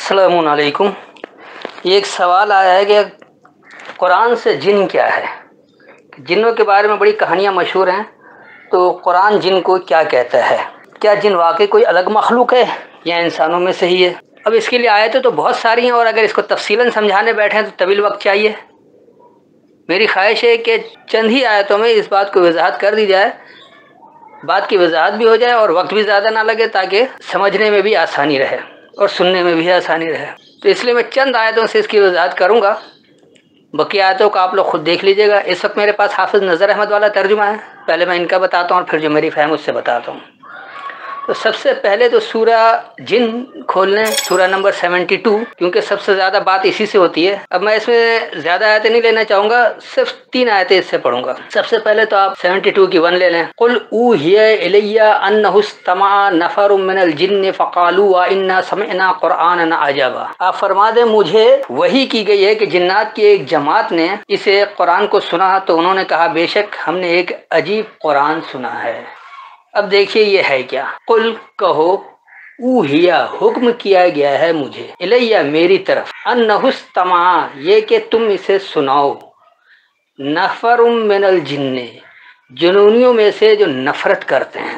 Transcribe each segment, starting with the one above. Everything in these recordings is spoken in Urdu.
अस्सलामु अलैकुम। ये एक सवाल आया है कि कुरान से जिन क्या है। जिन्नों के बारे में बड़ी कहानियाँ मशहूर हैं, तो कुरान जिन को क्या कहता है? क्या जिन वाकई कोई अलग मखलूक है या इंसानों में से ही है? अब इसके लिए आयतें तो बहुत सारी हैं, और अगर इसको तफसीलन समझाने बैठे तो तवील वक्त चाहिए। मेरी ख्वाहिश है कि चंद ही आयतों में इस बात को वजाहत कर दी जाए, बात की वजाहत भी हो जाए और वक्त भी ज़्यादा ना लगे, ताकि समझने में भी आसानी रहे और सुनने में भी आसानी रहे। तो इसलिए मैं चंद आयतों से इसकी वजाहत करूँगा, बाकी आयतों को आप लोग खुद देख लीजिएगा। इस वक्त मेरे पास हाफिज़ नज़र अहमद वाला तर्जुमा है, पहले मैं इनका बताता हूँ और फिर जो मेरी फहम उससे बताता हूँ। तो सबसे पहले तो सूरा जिन खोल लें, सूरा नंबर 72, क्योंकि सबसे ज़्यादा बात इसी से होती है। अब मैं इसमें ज़्यादा आयतें नहीं लेना चाहूँगा, सिर्फ 3 आयतें इससे पढ़ूंगा। सबसे पहले तो आप 72 की 1 ले लें। कुल ऊहिया इलैया अन्नहु इस्तमअ नफरुम मिनल जिन्न फ़क़ालू व इन्ना समिअना क़ुरआनन अजबा। आप फरमा दें, मुझे वही की गई है कि जिन्नात की एक जमात ने इसे कुरान को सुना, तो उन्होंने कहा बेशक हमने एक अजीब कुरान सुना है। अब देखिए ये है क्या। कुल कहो, ऊहिया हुक्म किया गया है मुझे, इलैया मेरी तरफ, अन्नहु इस्तमअ ये कि तुम इसे सुनाओ, नफरुम मिनल जिन्ने जुनूनियों में से जो नफरत करते हैं।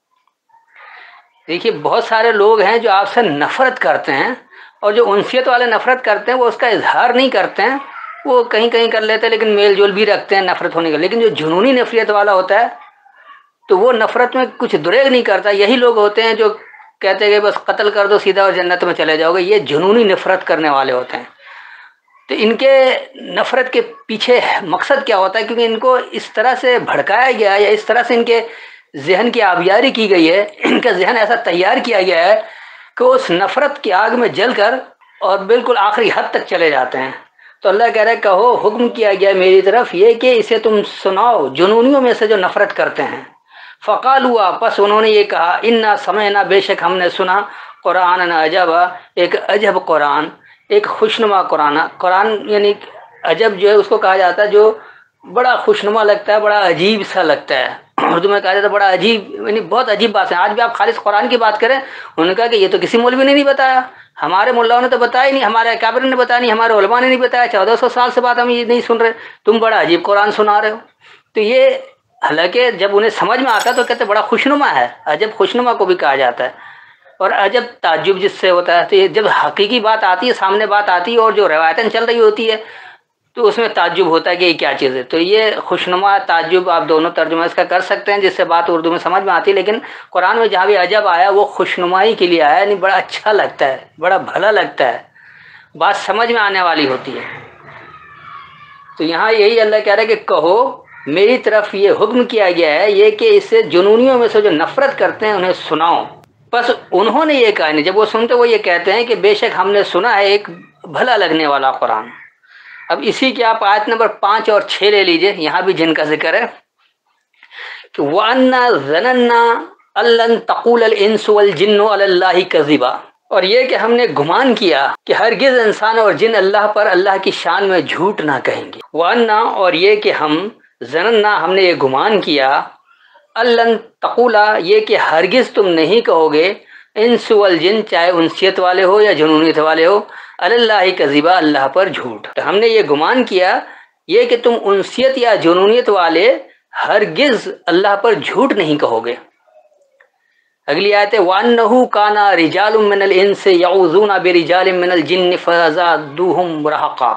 देखिए बहुत सारे लोग हैं जो आपसे नफरत करते हैं, और जो उनसियत वाले नफरत करते हैं वो उसका इजहार नहीं करते हैं, वो कहीं कहीं कर लेते हैं, लेकिन मेल जोल भी रखते हैं नफरत होने का। लेकिन जो जुनूनी नफरियत वाला होता है तो वो नफरत में कुछ दुरेग नहीं करता। यही लोग होते हैं जो कहते हैं कि बस कत्ल कर दो सीधा और जन्नत में चले जाओगे। ये जुनूनी नफरत करने वाले होते हैं। तो इनके नफरत के पीछे मकसद क्या होता है? क्योंकि इनको इस तरह से भड़काया गया है, या इस तरह से इनके जहन की आबियारी की गई है, इनका जहन ऐसा तैयार किया गया है कि उस नफरत की आग में जलकर और बिल्कुल आखिरी हद तक चले जाते हैं। तो अल्लाह कह रहा है, कहो हुक्म किया गया मेरी तरफ ये कि इसे तुम सुनाओ जुनूनियों में से जो नफरत करते हैं। फ़क़ालू आपस उन्होंने ये कहा, इन्ना समयना बेशक हमने सुना, कुरान अजबा एक अजब कुरान, एक खुशनुमा कुरान यानी अजब जो है उसको कहा जाता है जो बड़ा खुशनुमा लगता है, बड़ा अजीब सा लगता है। उर्दू में कहा जाता है बड़ा अजीब, यानी बहुत अजीब बात है। आज भी आप खालिस कुरान की बात करें, उन्होंने कहा कि ये तो किसी मौलवी ने नहीं बताया, हमारे मुल्लाओं ने तो बताया ही नहीं, हमारे अकाबिर ने बताया नहीं, हमारे उलमा ने नहीं बताया, 1400 साल से बात हम ये नहीं सुन रहे, तुम बड़ा अजीब कुरान सुना रहे हो। तो ये हालांकि जब उन्हें समझ में आता तो कहते बड़ा खुशनुमा है। अजब खुशनुमा को भी कहा जाता है, और अजब ताज्जुब जिससे होता है। तो ये जब हकीकी बात आती है, सामने बात आती है और जो रवायतन चल रही होती है, तो उसमें ताज्जुब होता है कि ये क्या चीज़ है। तो ये खुशनुमा ताज्जुब आप दोनों तर्जुमा इसका कर सकते हैं, जिससे बात उर्दू में समझ में आती है। लेकिन कुरान में जहाँ भी अजब आया वो खुशनुमाई के लिए आया, यानी बड़ा अच्छा लगता है, बड़ा भला लगता है, बात समझ में आने वाली होती है। तो यहाँ यही अल्लाह कह रहा है कि कहो मेरी तरफ ये हुक्म किया गया है ये कि इससे जुनूनियों में से जो नफरत करते हैं उन्हें सुनाओ। बस उन्होंने ये कहा नहीं, जब वो सुनते वो ये कहते हैं कि बेशक हमने सुना है एक भला लगने वाला कुरान। अब इसी के आप आयत नंबर 5 और 6 ले लीजिए, यहाँ भी जिनका जिक्र है कि वअन्ना ज़नन्ना अल्लन तक़ूलल इंसु वल जिन्नु अलल्लाहि कज़िबा, और ये कि हमने गुमान किया कि हरगिज़ इंसान और जिन अल्लाह पर अल्लाह की शान में झूठ ना कहेंगे। वअन्ना और ये कि हम ज़नन्ना हमने ये गुमान किया, अल्लन तक़ूला ये कि हरगिज़ तुम नहीं कहोगे, इंसु वल जिन चाहे उनसियत वाले हो या जुनूनियत वाले हो, अलल्लाहि कज़िबा अल्लाह पर झूठ। तो हमने ये गुमान किया ये कि तुम उनसियत या जुनूनियत वाले हरगिज़ अल्लाह पर झूठ नहीं कहोगे। अगली आयत है, वअन्नहु काना रिजालुम मिनल इंसि यऊज़ूना बिरिजालिम मिनल जिन्न फ़ज़ादूहुम रहक़ा,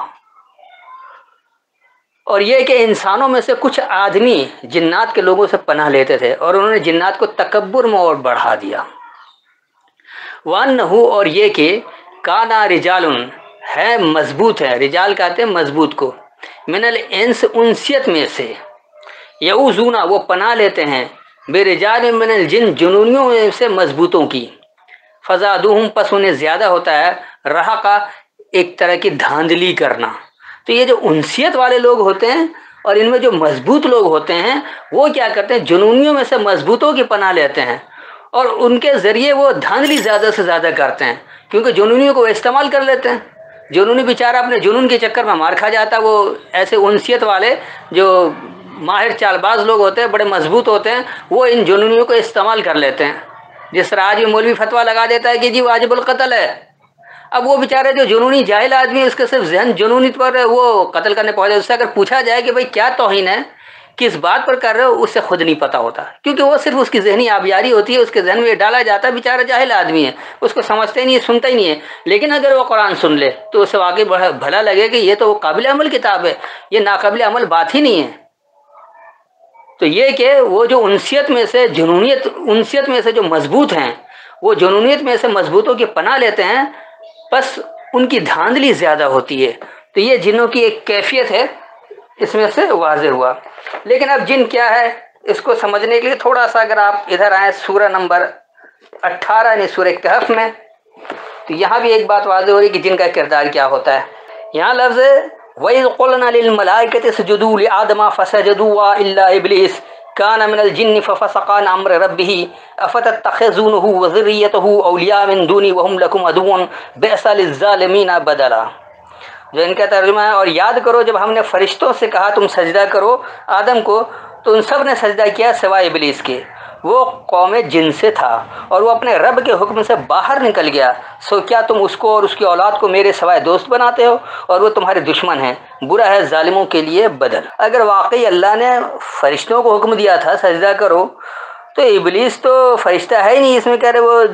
और ये कि इंसानों में से कुछ आदमी जिन्नात के लोगों से पनाह लेते थे और उन्होंने जिन्नात को तकब्बुर में और बढ़ा दिया। वअन्नहु और ये कि काना रिजालुन है मजबूत है, रिजाल कहते हैं मजबूत को, मिनल इंस उनसियत में से, यऊज़ूना वो पनाह लेते हैं, बेरिजाल मिनल जिन जुनूनियों में से मजबूतों की, फ़ज़ादूहुम पस उन्हें ज़्यादा होता है, रहक़ा एक तरह की धांधली करना। तो ये जो उनसियत वाले लोग होते हैं और इनमें जो मजबूत लोग होते हैं वो क्या करते हैं, जुनूनियों में से मजबूतों की पनाह लेते हैं और उनके ज़रिए वो धांधली ज़्यादा से ज़्यादा करते हैं, क्योंकि जुनूनियों को इस्तेमाल कर लेते हैं। जुनूनी बेचारा अपने जुनून के चक्कर में मार खा जाता है। वो ऐसे उनसियत वाले जो माहिर चालबाज लोग होते हैं, बड़े मजबूत होते हैं, वो इन जुनूनियों को इस्तेमाल कर लेते हैं। जिस तरह आज भी मौलवी फतवा लगा देता है कि जी वाजिबुल कत्ल है, اب وہ بیچارہ جو جنونی جاہل آدمی ہے، اس کے صرف ذہن جنونی پر وہ قتل کرنے پہنچے، اس سے اگر پوچھا جائے کہ بھائی کیا توہین ہے، کس بات پر کر رہے ہو، اس سے خود نہیں پتہ ہوتا، کیونکہ وہ صرف اس کی ذہنی آبیاری ہوتی ہے، اس کے ذہن میں یہ ڈالا جاتا ہے بیچارہ جاہل آدمی ہے، اس کو سمجھتا ہی نہیں ہے، سنتا ہی نہیں ہے۔ لیکن اگر وہ قرآن سن لے تو اسے واقعی بھلا لگے کہ یہ تو قابل عمل کتاب ہے، یہ ناقابل عمل بات ہی نہیں ہے۔ تو یہ کہ وہ جو انسیت میں سے جنونیت، انسیت میں سے جو مضبوط ہیں، وہ جنونیت میں سے مضبوطوں کی پناہ لیتے ہیں، بس ان کی دھاندلی زیادہ ہوتی ہے۔ تو یہ جنوں کی ایک کیفیت ہے، اس میں سے واضح ہوا۔ لیکن اب جن کیا ہے، اس کو سمجھنے کے لیے تھوڑا سا اگر آپ ادھر آئیں سورہ نمبر 18 یعنی سورہ کہف میں، تو یہاں بھی ایک بات واضح ہو رہی کہ جن کا کردار کیا ہوتا ہے۔ یہاں لفظ ہے وَإِذْ قُلْنَا لِلْمَلَائِكَةِ اسْجُدُوا لِآدَمَ فَسَجَدُوا إِلَّا إِبْلِيسَ كَانَ مِنَ الْجِنِّ فَفَسَقَ عَنْ أَمْرِ رَبِّهِ أَفَتَتَّخِذُونَهُ وَذُرِّيَّتَهُ أَوْلِيَاءَ مِنْ دُونِي وَهُمْ لَكُمْ عَدُوٌّ بِئْسَ لِلظَّالِمِينَ بَدَلًا۔ جو ان کا ترجمہ ہے، اور یاد کرو جب ہم نے فرشتوں سے کہا تم سجدہ کرو آدم کو، تو ان سب نے سجدہ کیا سوائے ابلیس کے، وہ قوم جن سے تھا اور وہ اپنے رب کے حکم سے باہر نکل گیا، سو کیا تم اس کو اور اس کی اولاد کو میرے سوائے دوست بناتے ہو، اور وہ تمہارے دشمن ہیں، برا ہے ظالموں کے لیے بدل۔ اگر واقعی اللہ نے فرشتوں کو حکم دیا تھا سجدہ کرو، تو ابلیس تو فرشتہ ہے ہی نہیں، اس میں کہہ رہے وہ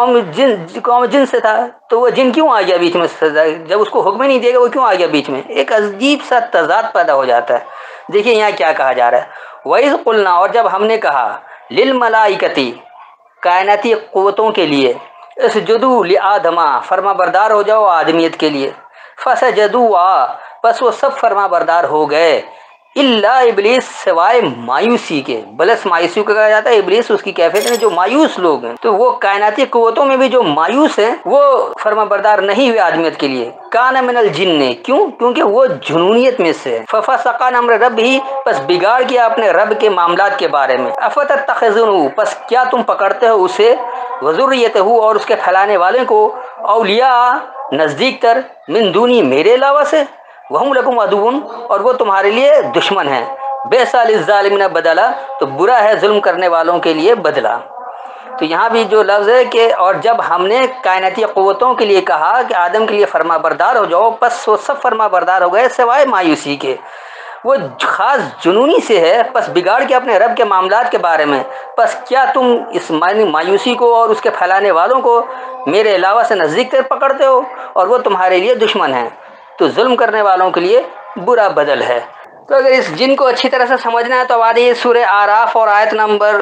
قوم جن سے تھا، تو وہ جن کیوں آ گیا بیچ میں سجدہ؟ جب اس کو حکم ہی نہیں دے گا وہ کیوں آ گیا بیچ میں؟ ایک عجیب سا تضاد پیدا ہو جاتا ہے۔ دیکھیے یہاں کیا کہا جا رہا ہے، وَإِذْ قُلْنَا، اور جب ہم نے کہا، لِلْمَلَائِكَةِ، کائناتی قوتوں کے لیے، اسجدوا لآدم، فرما بردار ہو جاؤ آدمیت کے لیے، فسجدوا، پس وہ سب فرما بردار ہو گئے، الا ابلیس، سوائے مایوسی کے۔ بلس مایوسی کو کہا جاتا ہے، ابلیس اس کی کیفیت ہے جو مایوس لوگ ہیں، تو وہ کائناتی قوتوں میں بھی جو مایوس ہیں وہ فرما بردار نہیں ہوئے آدمیت کے لیے۔ کان من الجن، کیوں؟ کیونکہ وہ جنونیت میں سے۔ ففسق عن امر ربہ، پس بگاڑ کیا اپنے رب کے معاملات کے بارے میں۔ افتتخذونه، پس کیا تم پکڑتے ہو اسے، وذریتہ، اور اس کے پھیلانے والے کو، اولیاء، نزدیک تر، من دونی، میرے علاوہ سے، وہم لکم عدو، اور وہ تمہارے لیے دشمن ہیں، بئس للظالمین بدلا، تو برا ہے ظلم کرنے والوں کے لیے بدلہ۔ تو یہاں بھی جو لفظ ہے کہ اور جب ہم نے کائناتی قوتوں کے لیے کہا کہ آدم کے لیے فرما بردار ہو جاؤ، پس وہ سب فرما بردار ہو گئے سوائے مایوسی کے۔ وہ خاص جنونی سے ہے، پس بگاڑ کے اپنے رب کے معاملات کے بارے میں، پس کیا تم اس مایوسی کو اور اس کے پھیلانے والوں کو میرے علاوہ سے نزدیک تر پکڑتے ہو، اور وہ تمہارے لیے دشمن ہیں، تو ظلم کرنے والوں کے لیے برا بدل ہے۔ تو اگر اس جن کو اچھی طرح سے سمجھنا ہے تو آئیے سورہ آراف اور آیت نمبر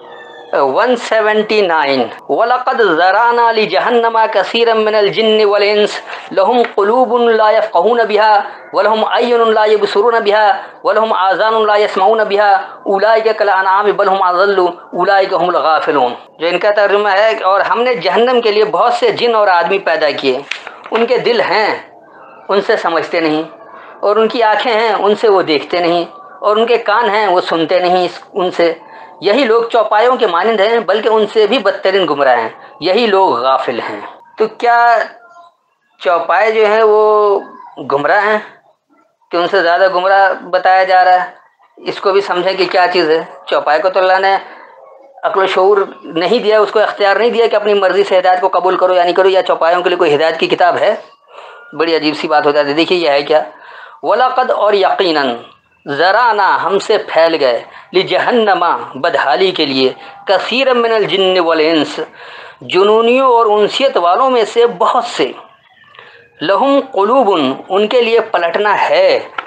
179، وَلَقَدْ ذَرَأْنَا لِجَهَنَّمَ كَثِيرًا مِّنَ الْجِنِّ وَالْإِنسِ لَهُمْ قُلُوبٌ لَّا يَفْقَهُونَ بِهَا وَلَهُمْ أَعْيُنٌ لَّا يُبْصِرُونَ بِهَا وَلَهُمْ آذَانٌ لَّا يَسْمَعُونَ بِهَا أُولَٰئِكَ كَالْأَنْعَامِ بَلْ هُمْ أَضَلُّ أُولَٰئِكَ هُمُ الْغَافِلُونَ۔ جو ان کا ترجمہ ہے، اور ہم نے جہنم کے لیے بہت سے جن اور آدمی پیدا کیے، ان کے دل ہیں، ان سے سمجھتے نہیں، اور ان کی آنکھیں ہیں، ان سے وہ دیکھتے نہیں، اور ان کے کان ہیں، وہ سنتے نہیں ان سے۔ یہی لوگ چوپایوں کے مانند ہیں، بلکہ ان سے بھی بدترین گمراہ ہیں، یہی لوگ غافل ہیں۔ تو کیا چوپائے جو ہیں وہ گمراہ ہیں کہ ان سے زیادہ گمراہ بتایا جا رہا ہے؟ اس کو بھی سمجھیں کہ کیا چیز ہے۔ چوپائے کو تو اللہ نے عقل و شعور نہیں دیا، اس کو اختیار نہیں دیا کہ اپنی مرضی سے ہدایت کو قبول کرو یا نہیں کرو، یا چوپایوں کے لیے کوئی ہدایت کی کتاب ہے؟ بڑی عجیب سی بات ہو جاتی ہے۔ دیکھیے یہ ہے کیا، وَلَقَدْ، اور یقیناً، ذرعنا، ہم سے پھیل گئے، لجہنم، بدحالی کے لیے، کثیر من الجن والانس، جنونیوں اور انسیت والوں میں سے بہت سے، لہم قلوب، ان کے لیے پلٹنا ہے،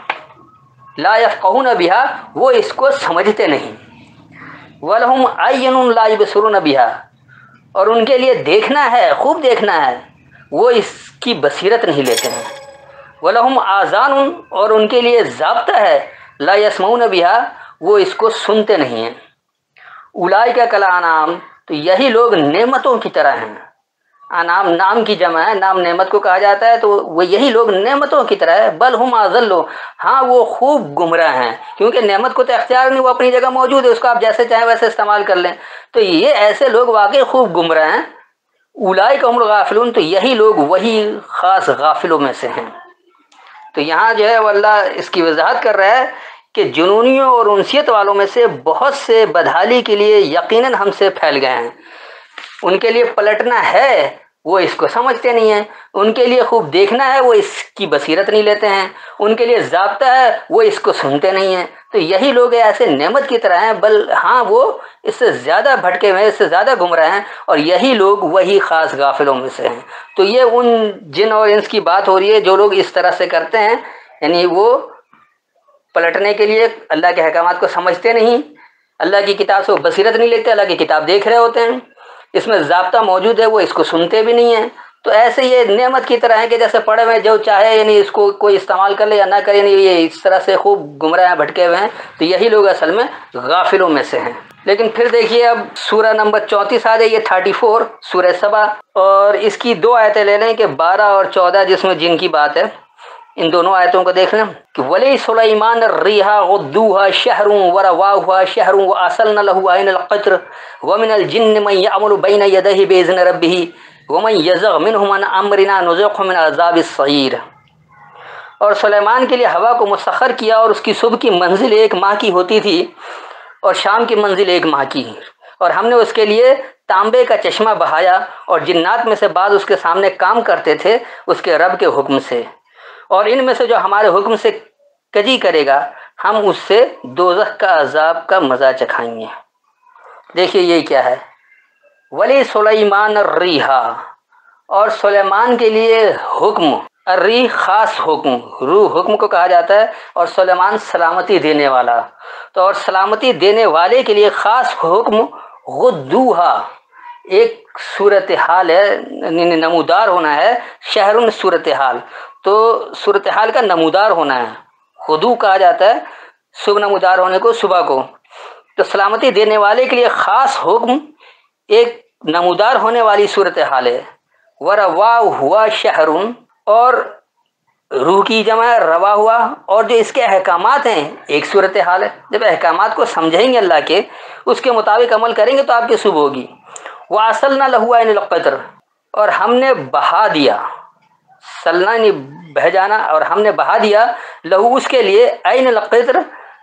لا یفقہون بہا، وہ اس کو سمجھتے نہیں، ولہم اعین لا یبصرون بہا، اور ان کے لیے دیکھنا ہے، خوب دیکھنا ہے، وہ اس کی بصیرت نہیں لیتے ہیں، وَلَهُمْ آذان، اور ان کے لیے ضابطہ ہے، لا يسمعون بہا، وہ اس کو سنتے نہیں ہیں، اولئک کالانعام، تو یہی لوگ نعمتوں کی طرح ہیں۔ انعام نام کی جمع ہے، نام نعمت کو کہا جاتا ہے، تو وہ یہی لوگ نعمتوں کی طرح ہے، بل ہم اضل، ہاں وہ خوب گمراہ ہیں، کیونکہ نعمت کو تو اختیار نہیں، وہ اپنی جگہ موجود ہے، اس کو آپ جیسے چاہیں ویسے استعمال کر لیں، تو یہ ایسے لوگ واقعی خوب گمراہ ہیں۔ اولئک هم الغافلون، تو یہی لوگ وہی خاص غافلوں میں سے ہیں۔ تو یہاں جو ہے وہ اللہ اس کی وضاحت کر رہا ہے کہ جنونیوں اور انسیت والوں میں سے بہت سے بدحالی کے لیے یقیناً ہم سے پھیل گئے ہیں، ان کے لیے پلٹنا ہے، وہ اس کو سمجھتے نہیں ہیں، ان کے لیے خوب دیکھنا ہے وہ اس کی بصیرت نہیں لیتے ہیں، ان کے لیے ضابطہ ہے وہ اس کو سنتے نہیں ہیں۔ تو یہی لوگ ایسے نعمت کی طرح ہیں، ہاں وہ اس سے زیادہ بھٹکے ہوئے ہیں، اس سے زیادہ گمراہ ہیں، اور یہی لوگ وہی خاص غافلوں میں سے ہیں۔ تو یہ ان جن اور انس کی بات ہو رہی ہے جو لوگ اس طرح سے کرتے ہیں، یعنی وہ پلٹنے کے لیے اللہ کے احکامات کو سمجھتے نہیں، اللہ کی کتاب سے وہ بصیرت نہیں لیتے، اللہ کی کتاب دیکھ رہے ہوتے ہیں، اس میں ضابطہ موجود ہے وہ اس کو سنتے بھی نہیں ہیں۔ تو ایسے یہ نعمت کی طرح ہے کہ جیسے پڑے ہوئے جو چاہے یعنی اس کو کوئی استعمال کر لے یا نہ کرے، یعنی یہ اس طرح سے خوب گمراہ بھٹکے ہوئے ہیں۔ تو یہی لوگ اصل میں غافلوں میں سے ہیں۔ لیکن پھر دیکھیے اب سورہ نمبر 34 آ جائیے، 34 سورہ سبا، اور اس کی 2 آیتیں لے لیں کہ 12 اور 14 جس میں جن کی بات ہے، ان دونوں آیتوں کو دیکھ لیں کہ ولی سلیمان الریحا غدوها شہر ورواها شہر واصلنا له عین القطر ومن الجن من يعمل بین یدیہ باذن ربہ ومن یزغ منهم عن امرنا نذقه من عذاب السعیر۔ اور سلیمان کے لیے ہوا کو مسخر کیا، اور اس کی صبح کی منزل 1 ماہ کی ہوتی تھی اور شام کی منزل 1 ماہ کی، اور ہم نے اس کے لیے تانبے کا چشمہ بہایا، اور جنات میں سے بعض اس کے سامنے کام کرتے تھے اس کے رب کے حکم سے، اور ان میں سے جو ہمارے حکم سے کجی کرے گا ہم اس سے دوزخ کا عذاب کا مزہ چکھائیں گے۔ دیکھیے یہ کیا ہے، ولی سلیمان الریحا، اور سلیمان کے لیے حکم، الریح خاص حکم، روح حکم کو کہا جاتا ہے، اور سلیمان سلامتی دینے والا، تو اور سلامتی دینے والے کے لیے خاص حکم غدوہا، ایک صورتحال ہے، نمودار ہونا ہے، شہر صورتحال، تو صورتحال کا نمودار ہونا ہے، غدو کہا جاتا ہے صبح نمودار ہونے کو، صبح کو، تو سلامتی دینے والے کے لیے خاص حکم ایک نمودار ہونے والی صورتحال ہے۔ وروا ہوا شہر، اور روح کی جمع ہے روا ہوا، اور جو اس کے احکامات ہیں ایک صورتحال ہے۔ جب احکامات کو سمجھیں گے اللہ کے، اس کے مطابق عمل کریں گے تو آپ کی صبح ہوگی۔ وَأَصَلْنَا لَهُ عَيْنَ الْقَطْرِ، اور ہم نے بہا دیا، سلنا یعنی بہ جانا، اور ہم نے بہا دیا لہو اس کے لیے عین القطر،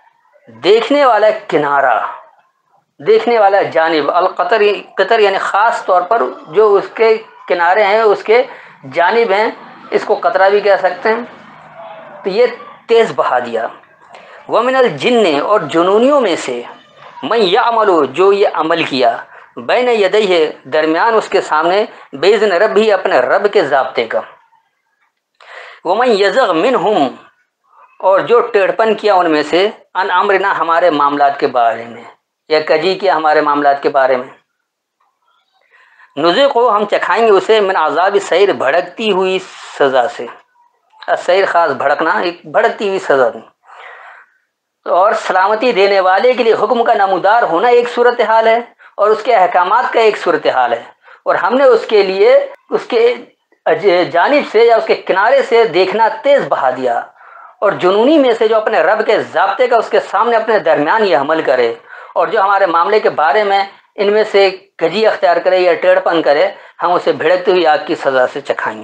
دیکھنے والا کنارہ، دیکھنے والا جانب، القطر قطر یعنی خاص طور پر جو اس کے کنارے ہیں، اس کے جانب ہیں، اس کو قطرہ بھی کہہ سکتے ہیں، تو یہ تیز بہا دیا۔ ومن الجن، اور جنونیوں میں سے، من یعمل، جو یہ عمل کیا، بین یدیہ، درمیان اس کے سامنے، باذن ربہ، اپنے رب کے ضابطے کا، ومن یزغ منہم، اور جو ٹیڑھپن کیا ان میں سے، ان امرنا، ہمارے معاملات کے بارے میں، یا کجی کیا ہمارے معاملات کے بارے میں، نذقہ، ہم چکھائیں گے اسے، من عذاب السعیر، بھڑکتی ہوئی سزا سے، السعیر خاص بھڑکنا، ایک بھڑکتی ہوئی سزا دی۔ اور سلامتی دینے والے کے لیے حکم کا نمودار ہونا ایک صورتحال ہے، اور اس کے احکامات کا ایک صورتحال ہے، اور ہم نے اس کے لیے اس کے جانب سے یا اس کے کنارے سے دیکھنا تیز بہا دیا۔ اور جنونی میں سے جو اپنے رب کے ضابطے کا اس کے سامنے اپنے درمیان یہ عمل کرے، اور جو ہمارے معاملے کے بارے میں ان میں سے کجی اختیار کرے یا ٹیڑھپن کرے، ہم اسے بھڑکتی ہوئی آگ کی سزا سے چکھائیں گے۔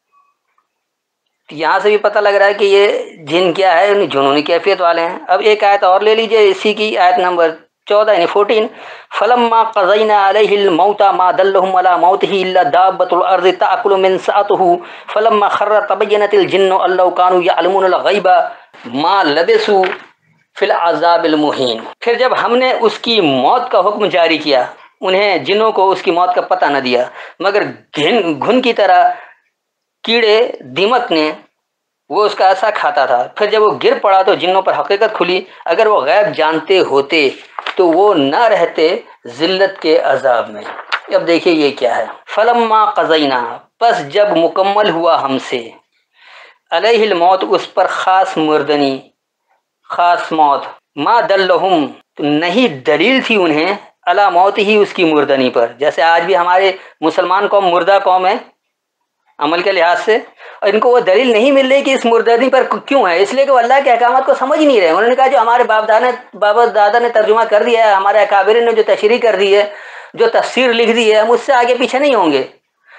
یہاں سے بھی پتہ لگ رہا ہے کہ یہ جن کیا ہے، جنونی کیفیت والے ہیں۔ اب ایک آیت اور لے لیجئے، اسی کی آیت نمبر 14 یعنی 14، فلما قضینا علیہ الموت ما دلهم علی موته الا دابۃ الارض تاکل من سأته فلما خر تبینت الجن ان لو كانوا يعلمون الغیب ما لبثوا فی العذاب المہین۔ پھر جب ہم نے اس کی موت کا حکم جاری کیا، انہیں جنوں کو اس کی موت کا پتہ نہ دیا، مگر گھن کی طرح کیڑے دیمک نے وہ اس کا ایسا کھاتا تھا، پھر جب وہ گر پڑا تو جنوں پر حقیقت کھلی، اگر وہ غیب جانتے ہوتے تو وہ نہ رہتے ذلت کے عذاب میں۔ اب دیکھیے یہ کیا ہے، فلما قضینا، پس جب مکمل ہوا ہم سے، علیہ الموت، اس پر خاص مردنی، خاص موت، ما دلہم، نہیں دلیل تھی انہیں، علی موت ہی، اس کی مردنی پر۔ جیسے آج بھی ہمارے مسلمان قوم مردہ قوم ہے عمل کے لحاظ سے، اور ان کو وہ دلیل نہیں مل رہی کہ اس مردنی پر کیوں ہے، اس لیے کہ وہ اللہ کے احکامات کو سمجھ نہیں رہے۔ انہوں نے کہا جو ہمارے باپ دادا نے ترجمہ کر دیا ہے، ہمارے اکابرین نے جو تشریح کر دی ہے، جو تفسیر لکھ دی ہے، ہم اس سے آگے پیچھے نہیں ہوں گے۔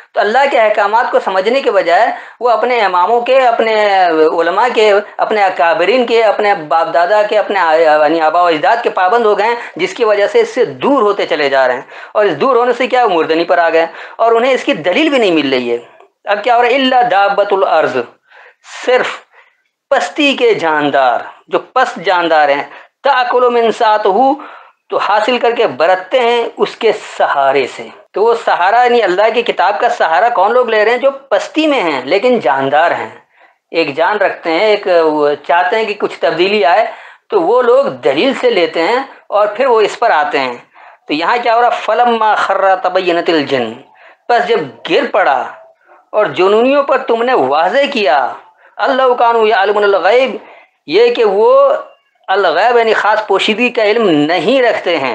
تو اللہ کے احکامات کو سمجھنے کے بجائے وہ اپنے اماموں کے، اپنے علماء کے، اپنے اکابرین کے، اپنے باپ دادا کے، اپنے یعنی آبا و اجداد کے پابند ہو گئے ہیں، جس کی وجہ سے اس سے دور ہوتے چلے جا رہے ہیں، اور اس دور ہونے سے کیا مردنی پر آ گئے، اور انہیں اس کی دلیل بھی نہیں مل رہی ہے۔ اب کیا ہو رہا ہے؟ الا دابۃ الارض، صرف پستی کے جاندار، جو پست جاندار ہیں، تاکل من ساتہ، تو حاصل کر کے برتتے ہیں اس کے سہارے سے۔ تو وہ سہارا یعنی اللہ کی کتاب کا سہارا کون لوگ لے رہے ہیں؟ جو پستی میں ہیں لیکن جاندار ہیں، ایک جان رکھتے ہیں، ایک چاہتے ہیں کہ کچھ تبدیلی آئے، تو وہ لوگ دلیل سے لیتے ہیں اور پھر وہ اس پر آتے ہیں۔ تو یہاں کیا ہو رہا؟ فلما خر تبینت الجن، بس جب گر پڑا اور جنونیوں پر تم نے واضح کیا، اللہ کانوا یعلمون الغیب، یہ کہ وہ الغیب یعنی خاص پوشیدگی کا علم نہیں رکھتے ہیں،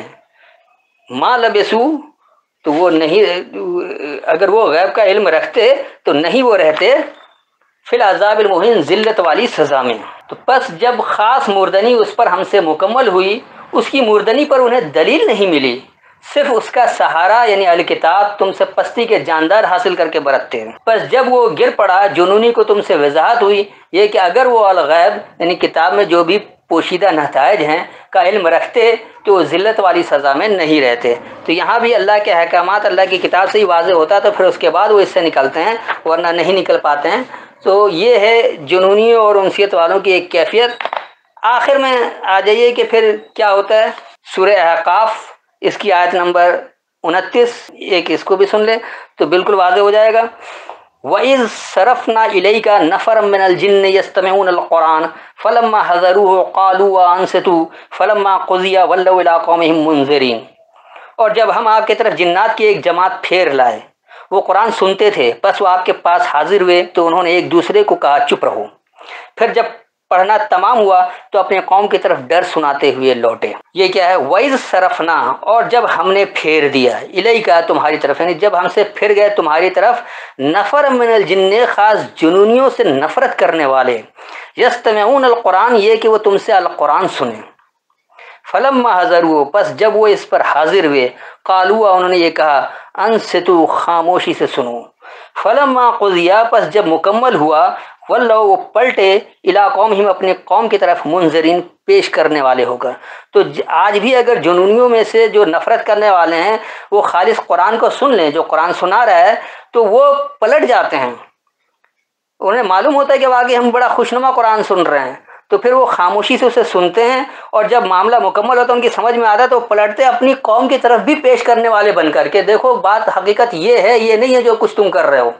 ما لبسو، تو وہ نہیں، اگر وہ غیب کا علم رکھتے تو نہیں وہ رہتے فی العذاب المہین، ذلت والی سزا میں۔ تو پس جب خاص مردنی اس پر ہم سے مکمل ہوئی، اس کی مردنی پر انہیں دلیل نہیں ملی، صرف اس کا سہارا یعنی الکتاب تم سے پستی کے جاندار حاصل کر کے برتتے ہیں۔ پس جب وہ گر پڑا، جنونی کو تم سے وضاحت ہوئی یہ کہ اگر وہ الغیب یعنی کتاب میں جو بھی پوشیدہ نتائج ہیں کا علم رکھتے تو وہ ذلت والی سزا میں نہیں رہتے۔ تو یہاں بھی اللہ کے احکامات اللہ کی کتاب سے ہی واضح ہوتا تو پھر اس کے بعد وہ اس سے نکلتے ہیں، ورنہ نہیں نکل پاتے ہیں۔ تو یہ ہے جنونیوں اور انسیت والوں کی ایک کیفیت۔ آخر میں آ جائیے کہ پھر کیا ہوتا ہے۔ سورہ احقاف اس کی آیت نمبر 29، ایک اس کو بھی سن لیں تو بالکل واضح ہو جائے گا۔ وَإِذْ صَرَفْنَا إِلَيْكَ نَفَرًا مِّنَ الْجِنِّ يَسْتَمِعُونَ الْقُرْآنَ فَلَمَّا حَضَرُوهُ قَالُوا أَنصِتُوا فَلَمَّا قُضِيَ وَلَّوْا إِلَىٰ قَوْمِهِمْ مُنذِرِينَ۔ اور جب ہم آپ کی طرف جنات کی ایک جماعت پھیر لائے، وہ قرآن سنتے تھے، بس وہ آپ کے پاس حاضر ہوئے تو انہوں نے ایک دوسرے کو کہا چپ رہو، پھر جب پڑھنا تمام ہوا تو اپنے قوم کی طرف ڈر سناتے ہوئے لوٹے۔ یہ کیا ہے؟ وَإِذْ صَرَفْنَا، اور جب ہم نے پھیر دیا، الیکا تمہاری طرف، یعنی جب ہم سے پھر گئے تمہاری طرف، نفر من الجن، خاص جنونیوں سے نفرت کرنے والے، یستمعون القرآن، یہ کہ وہ تم سے القرآن سنیں، فلما حضروا، پس جب وہ اس پر حاضر ہوئے، قالوا، انہوں نے یہ کہا، انصتوا، خاموشی سے سنو، فلما قضیا، پس جب مکمل ہوا، واللہ، وہ پلٹے، الی قومہم، اپنے قوم کی طرف، منذرین، پیش کرنے والے ہو کر۔ تو آج بھی اگر جنونیوں میں سے جو نفرت کرنے والے ہیں وہ خالص قرآن کو سن لیں، جو قرآن سنا رہا ہے، تو وہ پلٹ جاتے ہیں، انہیں معلوم ہوتا ہے کہ واقعی ہم بڑا خوشنما قرآن سن رہے ہیں، تو پھر وہ خاموشی سے اسے سنتے ہیں، اور جب معاملہ مکمل ہوتا ہے، ان کی سمجھ میں آتا ہے، تو وہ پلٹتے اپنی قوم کی طرف بھی پیش کرنے والے بن کر کے، دیکھو بات حقیقت یہ ہے، یہ نہیں ہے جو کچھ تم کر رہے ہو۔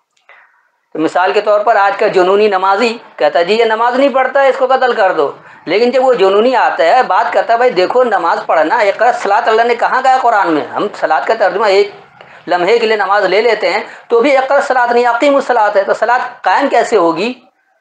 تو مثال کے طور پر آج کا جنونی نمازی کہتا ہے جی یہ نماز نہیں پڑھتا ہے، اس کو قتل کر دو، لیکن جب وہ جنونی آتا ہے، بات کرتا ہے بھائی دیکھو نماز پڑھنا، اقرأ الصلاۃ اللہ نے کہاں کہا قرآن میں؟ ہم صلاۃ کا ترجمہ ایک لمحے کے لیے نماز لے لیتے ہیں، تو بھی اقرأ الصلاۃ نہیں، اقیموا الصلاۃ ہے، تو صلاۃ قائم کیسے ہوگی؟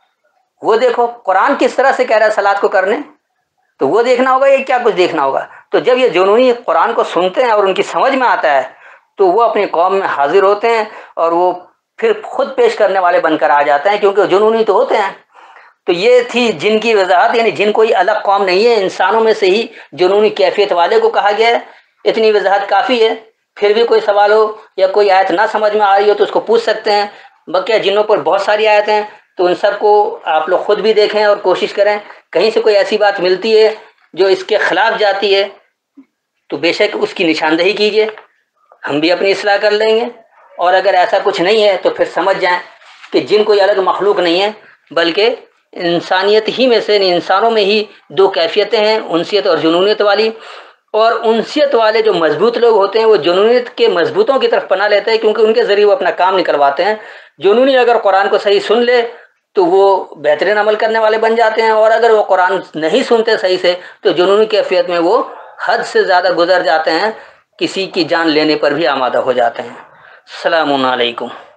وہ دیکھو قرآن کس طرح سے کہہ رہا ہے صلاۃ کو کرنے، تو وہ دیکھنا ہوگا، یہ کیا کچھ دیکھنا ہوگا۔ تو جب یہ جنونی قرآن کو سنتے ہیں اور ان کی سمجھ میں آتا ہے، تو وہ اپنی قوم میں حاضر ہوتے ہیں اور وہ پھر خود پیش کرنے والے بن کر آ جاتے ہیں، کیونکہ جنونی تو ہوتے ہیں۔ تو یہ تھی جن کی وضاحت، یعنی جن کوئی الگ قوم نہیں ہے، انسانوں میں سے ہی جنونی کیفیت والے کو کہا گیا ہے۔ اتنی وضاحت کافی ہے، پھر بھی کوئی سوال ہو یا کوئی آیت نہ سمجھ میں آ رہی ہو تو اس کو پوچھ سکتے ہیں، بقیہ جنوں پر بہت ساری آیتیں ہیں، تو ان سب کو آپ لوگ خود بھی دیکھیں اور کوشش کریں، کہیں سے کوئی ایسی بات ملتی ہے جو اس کے خلاف جاتی ہے تو بے شک اس کی نشاندہی کیجیے، ہم بھی اپنی اصلاح کر لیں گے، اور اگر ایسا کچھ نہیں ہے تو پھر سمجھ جائیں کہ جن کوئی الگ مخلوق نہیں ہے، بلکہ انسانیت ہی میں سے، انسانوں میں ہی دو کیفیتیں ہیں، انسیت اور جنونیت والی، اور انسیت والے جو مضبوط لوگ ہوتے ہیں وہ جنونیت کے مضبوطوں کی طرف پناہ لیتے ہیں، کیونکہ ان کے ذریعے وہ اپنا کام نکلواتے ہیں۔ جنونی اگر قرآن کو صحیح سن لے تو وہ بہترین عمل کرنے والے بن جاتے ہیں، اور اگر وہ قرآن نہیں سنتے صحیح سے تو جنونی کیفیت میں وہ حد سے زیادہ گزر جاتے ہیں، کسی کی جان لینے پر بھی آمادہ ہو جاتے ہیں۔ السلام علیکم۔